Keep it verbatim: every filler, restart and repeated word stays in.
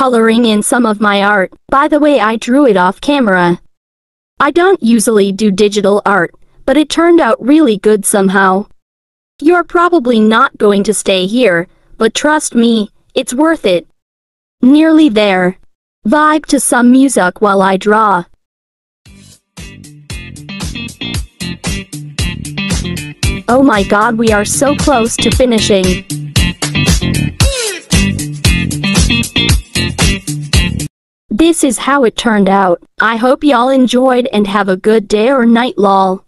coloring in some of my art. By the way, I drew it off camera. I don't usually do digital art, but it turned out really good somehow. You're probably not going to stay here, but trust me, it's worth it. Nearly there. Vibe to some music while I draw. Oh my god, we are so close to finishing. This is how it turned out. I hope y'all enjoyed and have a good day or night lol.